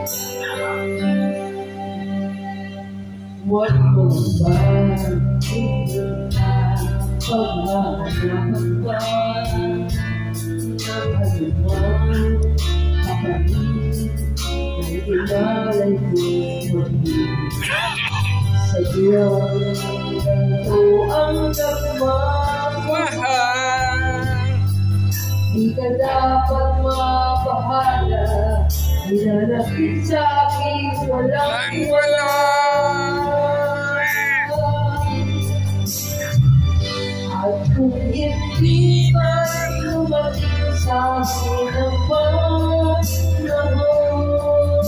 Huwag mo ba tingnan na paghahanap ba ng anumang kapalit na ilalay ko sa iyong ganito ang nagmamahal. Di ka dapat mabahala, hinanapit sa akin walang wala. At kung hindi man lumating sa akin ang panahon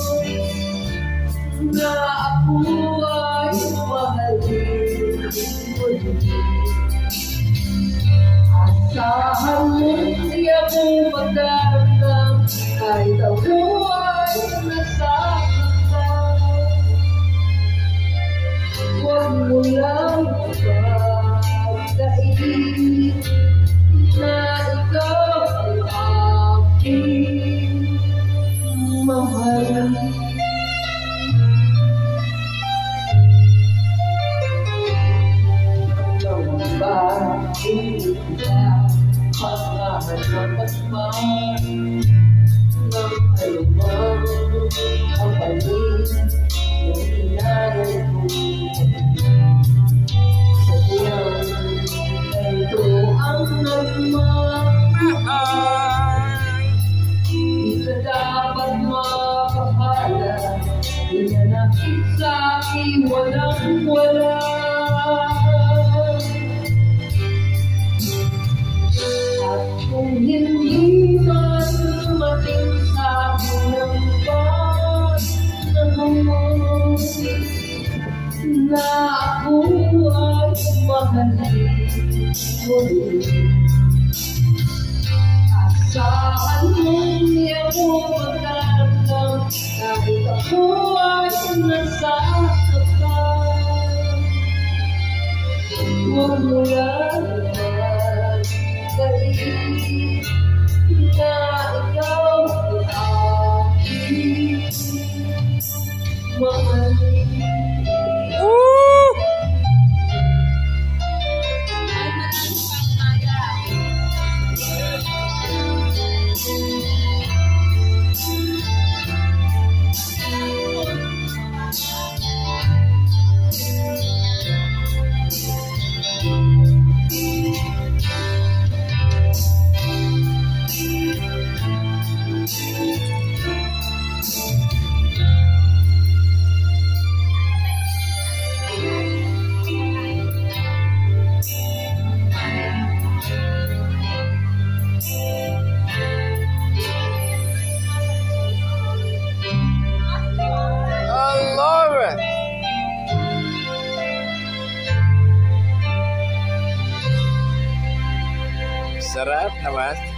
na ako ay mahalin muli, asahan mo di ako magdamdam kahit ako ay nasasaktan. Huwag mo lang pagkainin na ikaw ay aking mahal. Hindi ka pagkahanap man ng alumang ang palit ng inalay ko sa iyong ganito ang nagmamahal. Di ka dapat mapahala, hinanapit sa akin walang wala. Kung hindi man dumating sa akin ang panahon na ako ay mahalin muli, asahan mo di ako magdamdam kahit ako ay nasasaktan. Huwag mo lang kainin na ikaw ay aking mahal. Sarap naman.